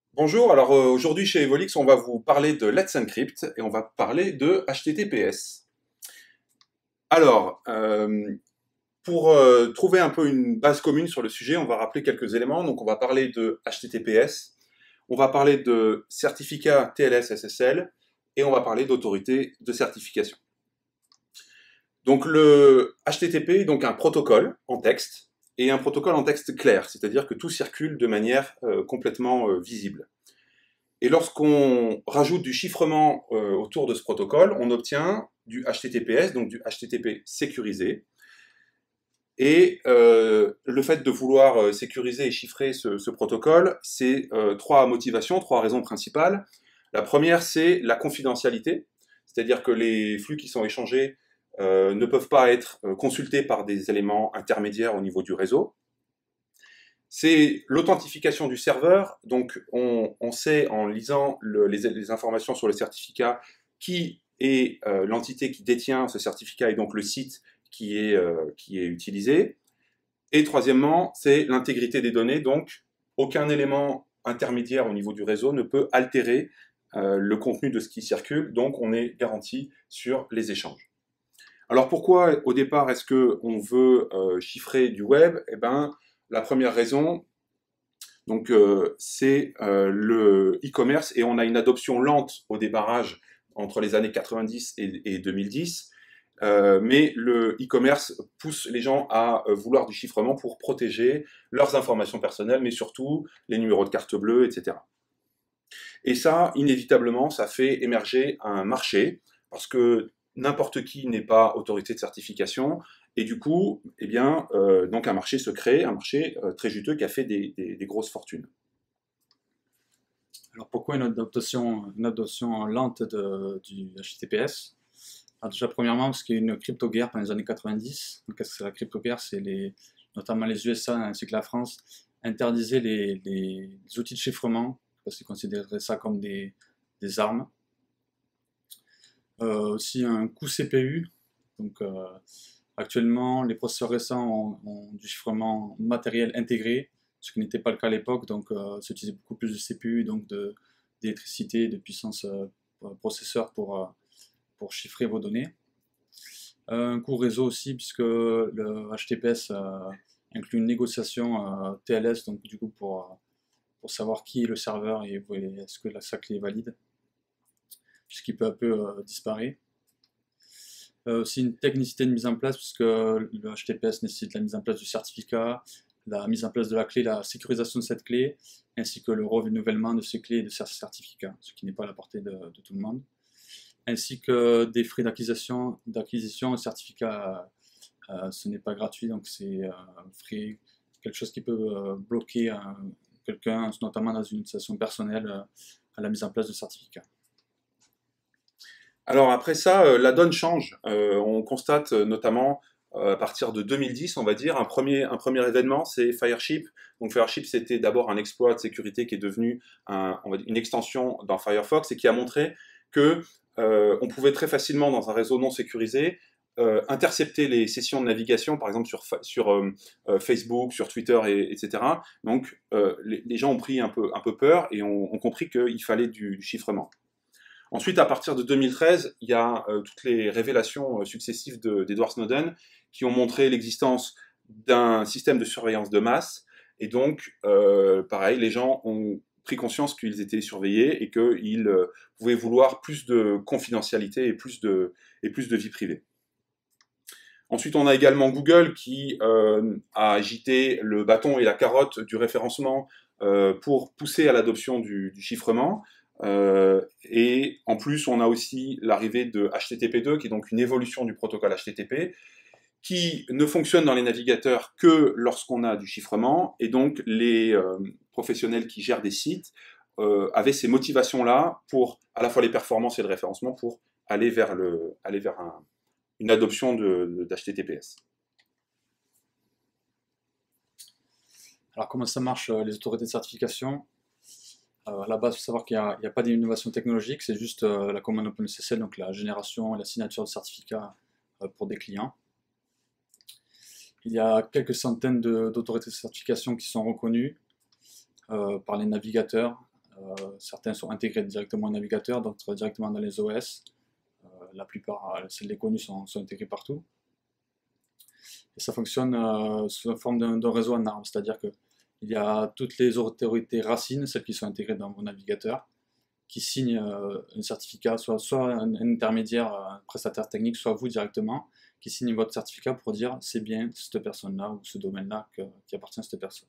Bonjour, alors aujourd'hui chez Evolix, on va vous parler de Let's Encrypt et on va parler de HTTPS. Alors, pour trouver un peu une base commune sur le sujet, on va rappeler quelques éléments. Donc on va parler de HTTPS, on va parler de certificat TLS-SSL et on va parler d'autorité de certification. Donc le HTTP est donc un protocole en texte et un protocole en texte clair, c'est-à-dire que tout circule de manière complètement visible. Et lorsqu'on rajoute du chiffrement autour de ce protocole, on obtient du HTTPS, donc du HTTP sécurisé. Et le fait de vouloir sécuriser et chiffrer ce protocole, c'est trois motivations, trois raisons principales. La première, c'est la confidentialité, c'est-à-dire que les flux qui sont échangés ne peuvent pas être consultés par des éléments intermédiaires au niveau du réseau. C'est l'authentification du serveur, donc on sait en lisant les informations sur le certificat qui est l'entité qui détient ce certificat et donc le site qui est utilisé. Et troisièmement, c'est l'intégrité des données, donc aucun élément intermédiaire au niveau du réseau ne peut altérer le contenu de ce qui circule, donc on est garanti sur les échanges. Alors pourquoi au départ est-ce qu'on veut chiffrer du web? Eh ben, la première raison, donc c'est le e-commerce et on a une adoption lente au débarrage entre les années 90 et 2010. Mais le e-commerce pousse les gens à vouloir du chiffrement pour protéger leurs informations personnelles, mais surtout les numéros de carte bleue, etc. Et ça, inévitablement, ça fait émerger un marché, parce que n'importe qui n'est pas autorité de certification, et du coup, eh bien, donc un marché se crée, un marché très juteux qui a fait des grosses fortunes. Alors pourquoi une adoption lente du HTTPS? Alors déjà premièrement parce qu'il y a eu une crypto-guerre pendant les années 90. Donc, qu'est-ce que c'est la crypto-guerre? Notamment les USA ainsi que la France interdisaient les outils de chiffrement parce qu'ils considéraient ça comme des armes. Aussi un coût CPU. Donc actuellement les processeurs récents ont du chiffrement matériel intégré, ce qui n'était pas le cas à l'époque. Donc ça utilisait beaucoup plus de CPU, donc d'électricité, de puissance processeur pour chiffrer vos données. Un coût réseau aussi, puisque le HTTPS inclut une négociation TLS, donc du coup pour savoir qui est le serveur et est-ce que sa clé est valide, ce qui peu à peu disparaît. Aussi une technicité de mise en place, puisque le HTTPS nécessite la mise en place du certificat, la mise en place de la clé, la sécurisation de cette clé, ainsi que le renouvellement de ces clés et de ces certificats, ce qui n'est pas à la portée de tout le monde, ainsi que des frais d'acquisition, de certificat, ce n'est pas gratuit, donc c'est frais, quelque chose qui peut bloquer quelqu'un, notamment dans une situation personnelle, à la mise en place de certificats. Alors après ça, la donne change. On constate notamment à partir de 2010, on va dire, un premier événement, c'est Fireship. Donc Fireship, c'était d'abord un exploit de sécurité qui est devenu une extension dans Firefox et qui a montré que on pouvait très facilement, dans un réseau non sécurisé, intercepter les sessions de navigation, par exemple sur Facebook, sur Twitter, etc. Donc les gens ont pris un peu peur et ont compris qu'il fallait du chiffrement. Ensuite, à partir de 2013, il y a toutes les révélations successives d'Edward Snowden qui ont montré l'existence d'un système de surveillance de masse. Et donc, pareil, les gens ont pris conscience qu'ils étaient surveillés et qu'ils pouvaient vouloir plus de confidentialité et plus de vie privée. Ensuite, on a également Google qui a agité le bâton et la carotte du référencement pour pousser à l'adoption du chiffrement. Et en plus, on a aussi l'arrivée de HTTP2, qui est donc une évolution du protocole HTTP, qui ne fonctionne dans les navigateurs que lorsqu'on a du chiffrement. Et donc, les professionnels qui gèrent des sites avaient ces motivations-là pour à la fois les performances et le référencement pour aller vers une adoption d'HTTPS. Alors comment ça marche les autorités de certification? À la base, il faut savoir qu'il n'y a pas d'innovation technologique, c'est juste la commande OpenSSL, donc la génération et la signature de certificats pour des clients. Il y a quelques centaines d'autorités de certification qui sont reconnues par les navigateurs Certains sont intégrés directement au navigateur, d'autres directement dans les OS. La plupart, celles les connues, sont intégrées partout. Et ça fonctionne sous la forme d'un réseau en arbre, c'est-à-dire qu'il y a toutes les autorités racines, celles qui sont intégrées dans vos navigateurs, qui signent un certificat, soit un intermédiaire, un prestataire technique, soit vous directement, qui signe votre certificat pour dire c'est bien cette personne-là ou ce domaine-là qui appartient à cette personne.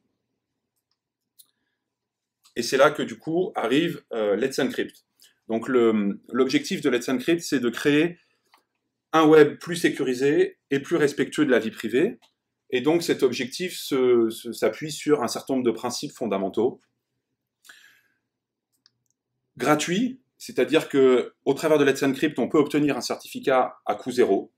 Et c'est là que du coup arrive Let's Encrypt. Donc l'objectif de Let's Encrypt, c'est de créer un web plus sécurisé et plus respectueux de la vie privée. Et donc cet objectif s'appuie sur un certain nombre de principes fondamentaux. Gratuit, c'est-à-dire qu'au travers de Let's Encrypt, on peut obtenir un certificat à coût zéro.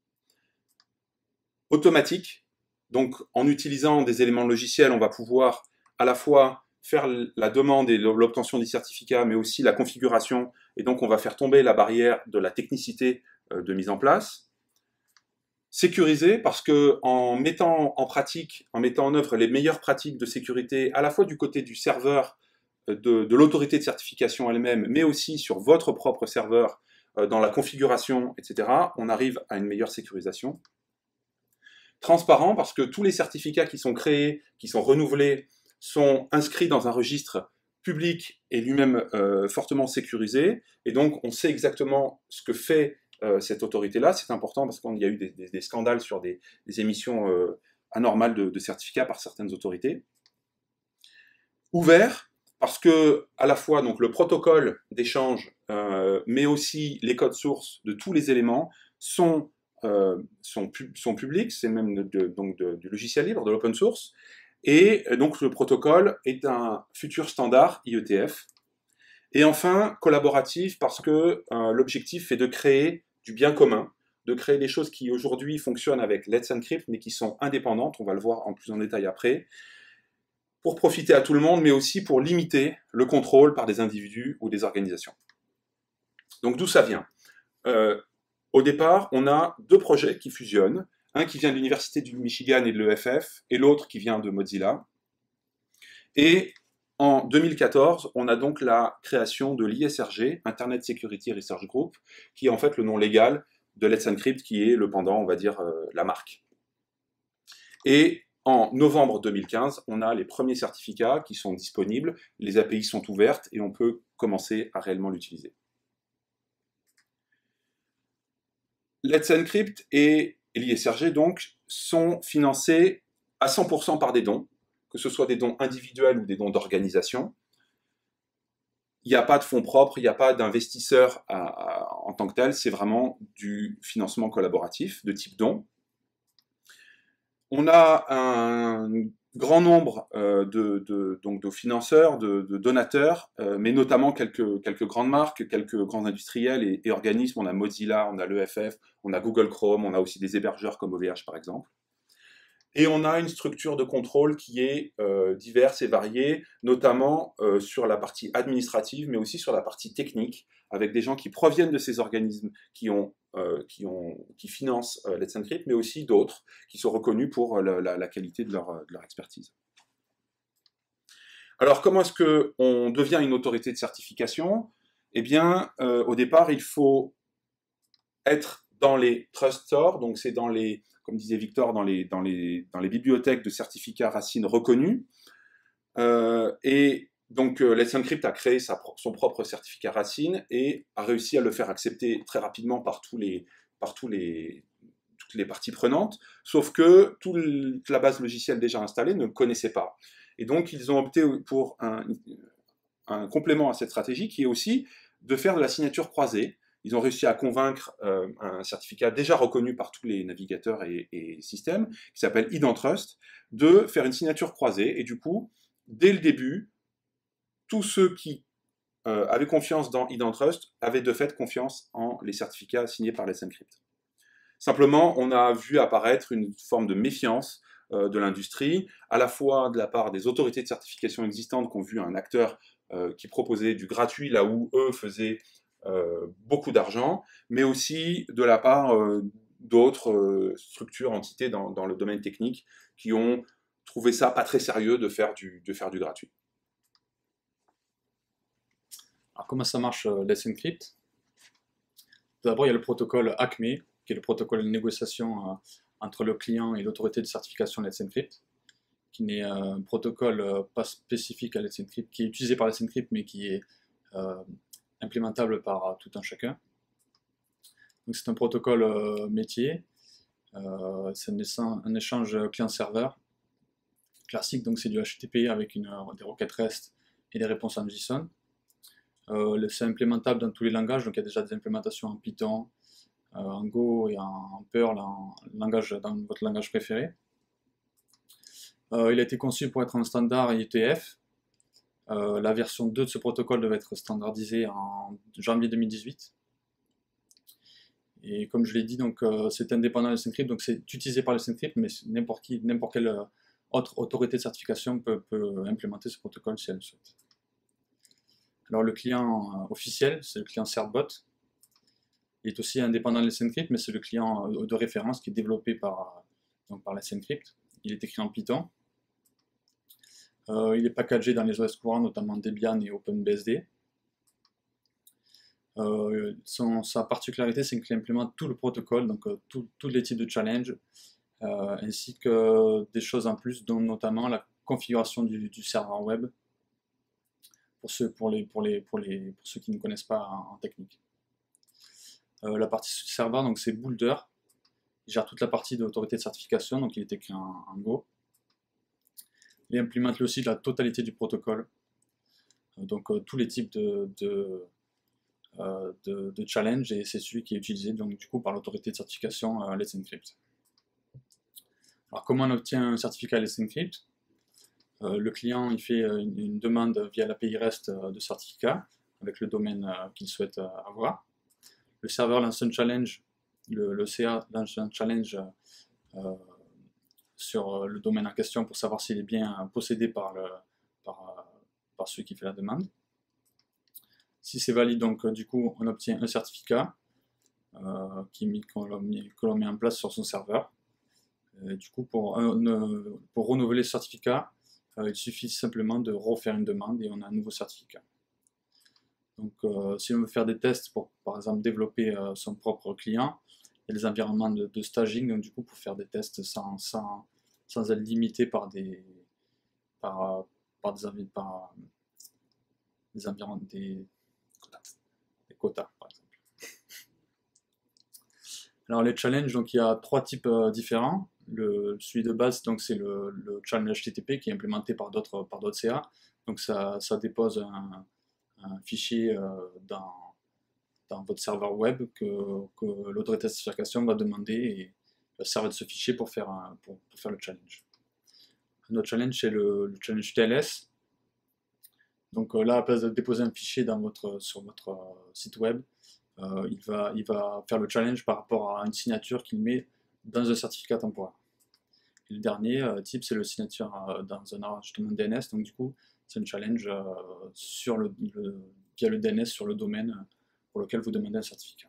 Automatique, donc en utilisant des éléments logiciels, on va pouvoir à la fois faire la demande et l'obtention du certificat, mais aussi la configuration, et donc on va faire tomber la barrière de la technicité de mise en place. Sécurisé, parce que en mettant en œuvre les meilleures pratiques de sécurité, à la fois du côté du serveur, de l'autorité de certification elle-même, mais aussi sur votre propre serveur, dans la configuration, etc., on arrive à une meilleure sécurisation. Transparent, parce que tous les certificats qui sont créés, qui sont renouvelés, sont inscrits dans un registre public et lui-même fortement sécurisé, et donc on sait exactement ce que fait cette autorité-là. C'est important parce qu'il y a eu des scandales sur des émissions anormales de certificats par certaines autorités. Ouvert, parce que à la fois donc, le protocole d'échange, mais aussi les codes sources de tous les éléments sont publics, c'est même du logiciel libre, de l'open source, et donc le protocole est un futur standard IETF. Et enfin, collaboratif, parce que l'objectif est de créer du bien commun, de créer des choses qui aujourd'hui fonctionnent avec Let's Encrypt, mais qui sont indépendantes, on va le voir en plus en détail après, pour profiter à tout le monde, mais aussi pour limiter le contrôle par des individus ou des organisations. Donc d'où ça vient? Au départ, on a deux projets qui fusionnent, un qui vient de l'Université du Michigan et de l'EFF, et l'autre qui vient de Mozilla. Et en 2014, on a donc la création de l'ISRG, Internet Security Research Group, qui est en fait le nom légal de Let's Encrypt, qui est le pendant, on va dire, la marque. Et en novembre 2015, on a les premiers certificats qui sont disponibles, les API sont ouvertes et on peut commencer à réellement l'utiliser. Let's Encrypt et l'ISRG donc sont financés à 100% par des dons, que ce soit des dons individuels ou des dons d'organisation. Il n'y a pas de fonds propres, il n'y a pas d'investisseurs en tant que tel, c'est vraiment du financement collaboratif de type don. On a un grand nombre de financeurs, de donateurs, mais notamment quelques grandes marques, quelques grands industriels et organismes. On a Mozilla, on a l'EFF, on a Google Chrome, on a aussi des hébergeurs comme OVH par exemple. Et on a une structure de contrôle qui est diverse et variée, notamment sur la partie administrative, mais aussi sur la partie technique, avec des gens qui proviennent de ces organismes qui financent Let's Encrypt, mais aussi d'autres qui sont reconnus pour la qualité de leur expertise. Alors, comment est-ce qu'on devient une autorité de certification? Eh bien, au départ, il faut être dans les trust stores, donc c'est dans les, comme disait Victor, dans les bibliothèques de certificats racines reconnus. Et donc Let's Encrypt a créé son propre certificat racine et a réussi à le faire accepter très rapidement par toutes les parties prenantes, sauf que toute la base logicielle déjà installée ne le connaissait pas. Et donc ils ont opté pour un complément à cette stratégie qui est aussi de faire de la signature croisée. Ils ont réussi à convaincre un certificat déjà reconnu par tous les navigateurs et systèmes, qui s'appelle IdenTrust, de faire une signature croisée. Et du coup, dès le début, tous ceux qui avaient confiance dans IdenTrust avaient de fait confiance en les certificats signés par Let's Encrypt. Simplement, on a vu apparaître une forme de méfiance de l'industrie, à la fois de la part des autorités de certification existantes qui ont vu un acteur qui proposait du gratuit là où eux faisaient beaucoup d'argent, mais aussi de la part d'autres structures, entités dans le domaine technique qui ont trouvé ça pas très sérieux de faire du gratuit. Alors comment ça marche Let's Encrypt? Tout d'abord, il y a le protocole ACME, qui est le protocole de négociation entre le client et l'autorité de certification Let's Encrypt, qui n'est un protocole pas spécifique à Let's Encrypt, qui est utilisé par Let's Encrypt, mais qui est implémentable par tout un chacun. Donc c'est un protocole métier, c'est un échange client-serveur classique, donc c'est du HTTP avec des requêtes REST et des réponses en JSON. C'est implémentable dans tous les langages, donc il y a déjà des implémentations en Python, en Go et en Perl, dans votre langage préféré. Il a été conçu pour être un standard IETF. La version 2 de ce protocole devait être standardisée en janvier 2018. Et comme je l'ai dit, donc c'est indépendant de Let's Encrypt, donc c'est utilisé par Let's Encrypt, mais n'importe quelle autre autorité de certification peut implémenter ce protocole si elle le souhaite. Alors le client officiel, c'est le client Certbot. Il est aussi indépendant de Let's Encrypt, mais c'est le client de référence qui est développé par Let's Encrypt. Il est écrit en Python. Il est packagé dans les OS courants, notamment Debian et OpenBSD. Sa particularité, c'est qu'il implémente tout le protocole, donc tous les types de challenge, ainsi que des choses en plus, dont notamment la configuration du serveur web, pour ceux qui ne connaissent pas en technique. La partie serveur, donc c'est Boulder, il gère toute la partie de l'autorité de certification, donc il est écrit en Go. Il implémente aussi la totalité du protocole, donc tous les types de challenge, et c'est celui qui est utilisé donc, du coup, par l'autorité de certification Let's Encrypt. Alors comment on obtient un certificat Let's Encrypt? Le client il fait une demande via l'API REST de certificat avec le domaine qu'il souhaite avoir. Le serveur lance un challenge, le CA lance un challenge sur le domaine en question pour savoir s'il est bien possédé par celui qui fait la demande. Si c'est valide, donc du coup on obtient un certificat que l'on met en place sur son serveur. Du coup pour renouveler ce certificat, il suffit simplement de refaire une demande et on a un nouveau certificat. Donc si on veut faire des tests pour par exemple développer son propre client, il y a des environnements de staging, donc du coup pour faire des tests sans être limité par des quotas, par exemple. Alors les challenges, donc il y a 3 types différents. Celui de base, donc c'est le challenge HTTP qui est implémenté par d'autres CA. Donc ça dépose un fichier dans votre serveur web que l'autorité de certification va demander et va servir de ce fichier pour faire le challenge. Un autre challenge, c'est le challenge TLS. Donc là, à la place de déposer un fichier sur votre site web, il va faire le challenge par rapport à une signature qu'il met dans un certificat temporaire. Et le dernier type, c'est le signature dans un enregistrement DNS. Donc du coup, c'est un challenge via le DNS sur le domaine pour lequel vous demandez un certificat.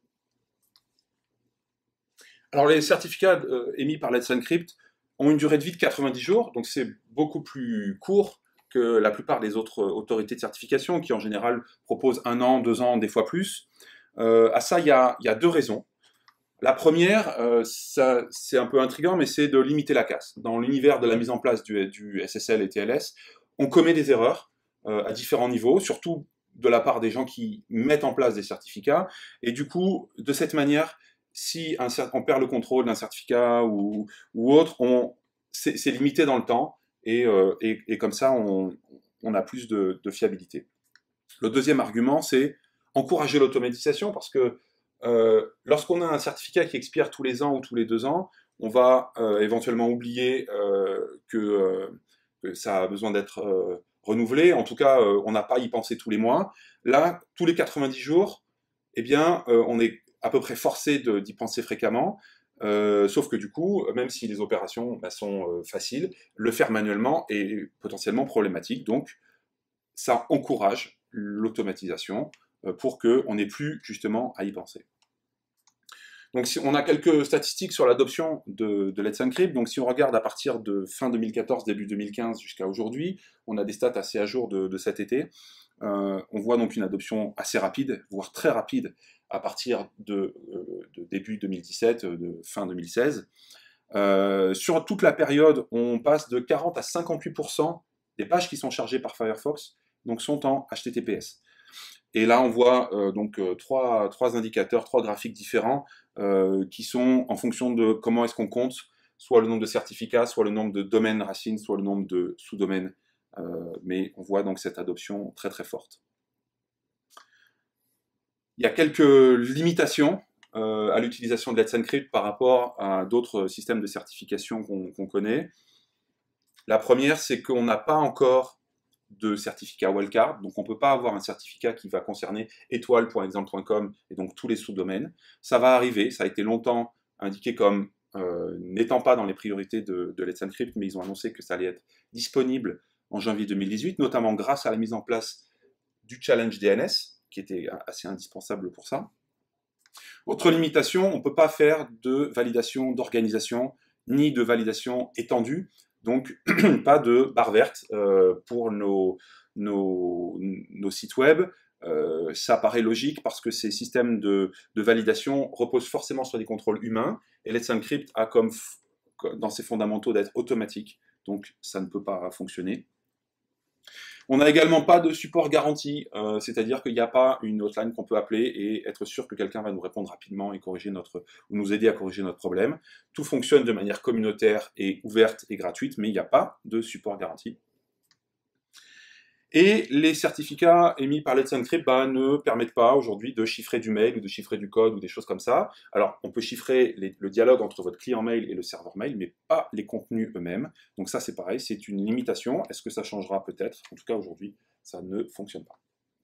Alors les certificats émis par Let's Encrypt ont une durée de vie de 90 jours, donc c'est beaucoup plus court que la plupart des autres autorités de certification qui en général proposent 1 an, 2 ans, des fois plus. À ça, il y a 2 raisons. La première, c'est un peu intriguant, mais c'est de limiter la casse. Dans l'univers de la mise en place du SSL et TLS, on commet des erreurs à différents niveaux, surtout de la part des gens qui mettent en place des certificats. Et du coup, de cette manière, si on perd le contrôle d'un certificat ou autre, c'est limité dans le temps et comme ça, on a plus de fiabilité. Le deuxième argument, c'est encourager l'automatisation parce que lorsqu'on a un certificat qui expire tous les ans ou tous les 2 ans, on va éventuellement oublier que ça a besoin d'être renouvelé. En tout cas, on n'a pas à y penser tous les mois. Là, tous les 90 jours, eh bien, on est à peu près forcé d'y penser fréquemment. Sauf que du coup, même si les opérations sont faciles, le faire manuellement est potentiellement problématique. Donc, ça encourage l'automatisation pour qu'on n'ait plus justement à y penser. Donc on a quelques statistiques sur l'adoption de Let's Encrypt. Donc si on regarde à partir de fin 2014, début 2015 jusqu'à aujourd'hui, on a des stats assez à jour de cet été. On voit donc une adoption assez rapide, voire très rapide, à partir de début 2017, de fin 2016. Sur toute la période, on passe de 40 à 58% des pages qui sont chargées par Firefox donc sont en HTTPS. Et là, on voit trois indicateurs, trois graphiques différents qui sont en fonction de comment est-ce qu'on compte, soit le nombre de certificats, soit le nombre de domaines racines, soit le nombre de sous-domaines. Mais on voit donc cette adoption très très forte. Il y a quelques limitations à l'utilisation de Let's Encrypt par rapport à d'autres systèmes de certification qu'on connaît. La première, c'est qu'on n'a pas encore de certificat wildcard, donc on ne peut pas avoir un certificat qui va concerner étoile.exemple.com et donc tous les sous-domaines. Ça va arriver, ça a été longtemps indiqué comme n'étant pas dans les priorités de Let's Encrypt, mais ils ont annoncé que ça allait être disponible en janvier 2018, notamment grâce à la mise en place du challenge DNS, qui était assez indispensable pour ça. Autre limitation, on ne peut pas faire de validation d'organisation, ni de validation étendue, donc pas de barre verte pour nos sites web. Ça paraît logique parce que ces systèmes de validation reposent forcément sur des contrôles humains, et Let's Encrypt a comme dans ses fondamentaux d'être automatique, donc ça ne peut pas fonctionner. On n'a également pas de support garanti, c'est-à-dire qu'il n'y a pas une hotline qu'on peut appeler et être sûr que quelqu'un va nous répondre rapidement et ou nous aider à corriger notre problème. Tout fonctionne de manière communautaire et ouverte et gratuite, mais il n'y a pas de support garanti. Et les certificats émis par Let's Encrypt ne permettent pas aujourd'hui de chiffrer du mail ou de chiffrer du code ou des choses comme ça. Alors, on peut chiffrer le dialogue entre votre client mail et le serveur mail, mais pas les contenus eux-mêmes. Donc ça, c'est pareil, c'est une limitation. Est-ce que ça changera peut-être? En tout cas, aujourd'hui, ça ne fonctionne pas.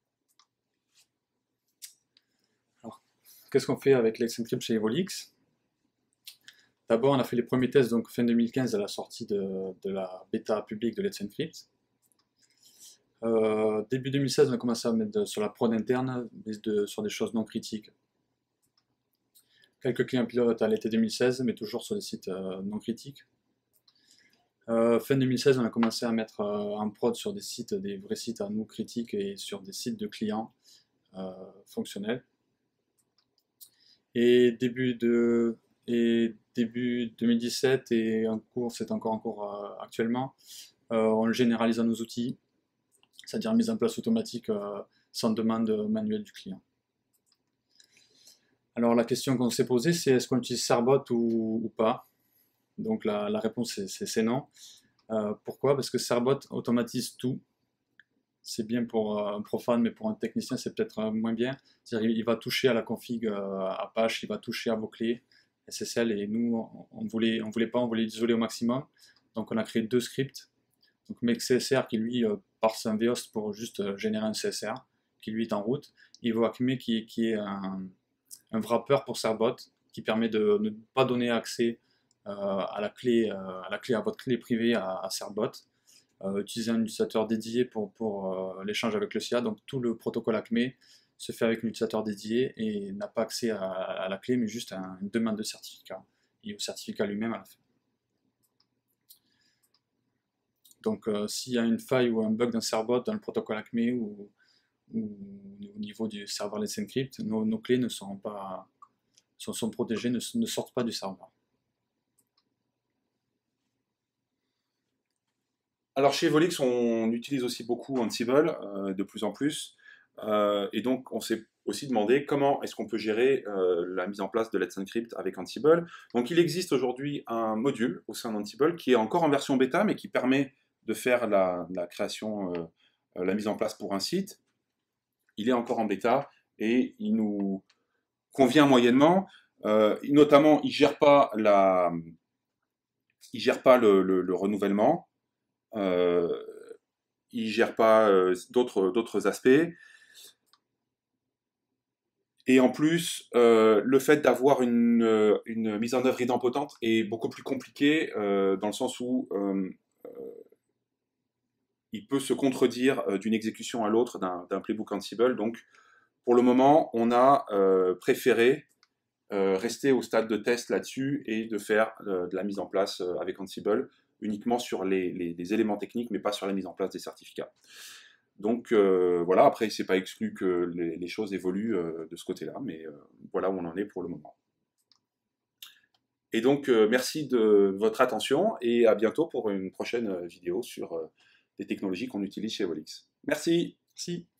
Alors, qu'est-ce qu'on fait avec Let's Encrypt chez Evolix? D'abord, on a fait les premiers tests donc fin 2015 à la sortie de la bêta publique de Let's Encrypt. Début 2016, on a commencé à mettre sur la prod interne sur des choses non critiques. Quelques clients pilotes à l'été 2016, mais toujours sur des sites non critiques. Fin 2016, on a commencé à mettre en prod sur des vrais sites à nous critiques et sur des sites de clients fonctionnels. Et début 2017 et en cours, c'est encore en cours actuellement, on le généralise à nos outils, c'est-à-dire mise en place automatique sans demande manuelle du client. Alors la question qu'on s'est posée, c'est est-ce qu'on utilise Cerbot ou pas? Donc la réponse c'est non. Pourquoi? Parce que Cerbot automatise tout. C'est bien pour un profane, mais pour un technicien c'est peut-être moins bien. C'est-à-dire il va toucher à la config Apache, il va toucher à vos clés SSL, et nous on voulait l'isoler au maximum. Donc on a créé deux scripts. Donc make CSR qui lui parse un vhost pour juste générer un CSR qui lui est en route. EvoAcme qui est un wrapper pour Cerbot qui permet de ne pas donner accès à votre clé privée à Cerbot. Utiliser un utilisateur dédié pour l'échange avec le SIA. Donc tout le protocole Acme se fait avec un utilisateur dédié et n'a pas accès à la clé, mais juste à une demande de certificat et au certificat lui-même à la fin. Donc s'il y a une faille ou un bug d'un Cerbot dans le protocole Acme ou au niveau du serveur Let's Encrypt, nos clés ne sont protégées, ne sortent pas du serveur. Alors chez Evolix, on utilise aussi beaucoup Ansible, de plus en plus, et donc on s'est aussi demandé comment est-ce qu'on peut gérer la mise en place de Let's Encrypt avec Ansible. Donc il existe aujourd'hui un module au sein d'Ansible qui est encore en version bêta, mais qui permet de faire la création, la mise en place pour un site. Il est encore en bêta et il nous convient moyennement. Notamment, il gère pas le renouvellement. Il gère pas d'autres aspects. Et en plus, le fait d'avoir une mise en œuvre idempotente est beaucoup plus compliqué dans le sens où il peut se contredire d'une exécution à l'autre d'un playbook Ansible. Donc, pour le moment, on a préféré rester au stade de test là-dessus et de faire de la mise en place avec Ansible uniquement sur les éléments techniques, mais pas sur la mise en place des certificats. Donc voilà, après, c'est pas exclu que les choses évoluent de ce côté-là, mais voilà où on en est pour le moment. Et donc, merci de votre attention et à bientôt pour une prochaine vidéo sur des technologies qu'on utilise chez Evolix. Merci. Si.